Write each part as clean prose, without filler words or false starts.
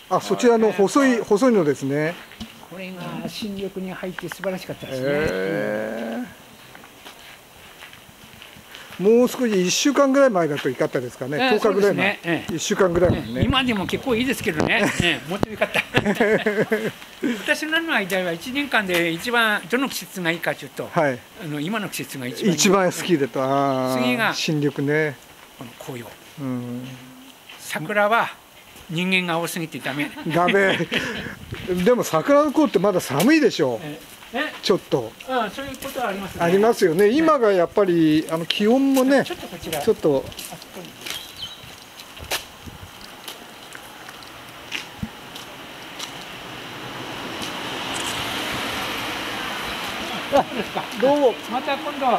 あ、そちらの細いのですね。 これが新緑に入って素晴らしかったですね。 もう少し1週間ぐらい前だといかったですかね。10日ぐらい前。1週間ぐらい前ね。 今でも結構いいですけどね。もっとよかった。私の間は1年間で一番どの季節がいいかというと、今の季節が一番好きだと。次が新緑ね。 この紅葉。桜は人間が多すぎてダメ。 ダメ。でも桜の子ってまだ寒いでしょう。ちょっと。 そういうことはありますね。 ありますよね。今がやっぱり気温もね、ちょっと。 どうも。また今度。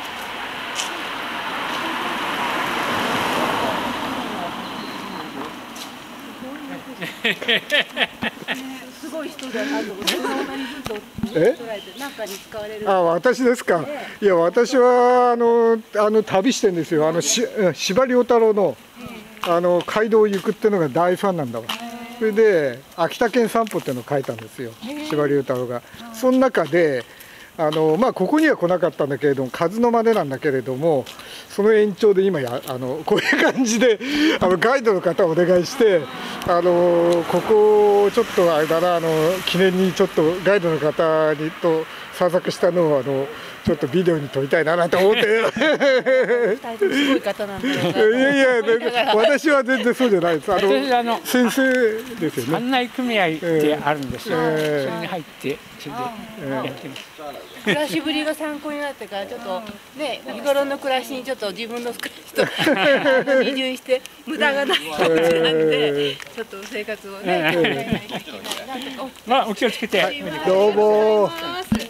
すごい人だなと思って、なんかに使われる。 あ、私ですか。いや、私は旅してんですよ。司馬遼太郎の街道を行くっていうのが大ファンなんだわ。それで秋田県散歩っていうのを書いたんですよ。司馬遼太郎が。その中で。まあここには来なかったんだけれども、数のまでなんだけれども、その延長で今こういう感じでガイドの方をお願いして、ここをちょっとあれだな、記念にちょっとガイドの方にと散策したのをちょっとビデオに撮りたいなと思って。 すごい方なんだよ。 いやいや、私は全然そうじゃないです。先生ですよね。 案内組合ってあるんですよ。それに入ってそれでやってます。 暮らしぶりが参考になってからちょっとね、日頃の暮らしにちょっと自分の暮らしと二重して無駄がない感じなんで、ちょっと生活をね考えないといけないなとか。 まあお気をつけて。 どうも。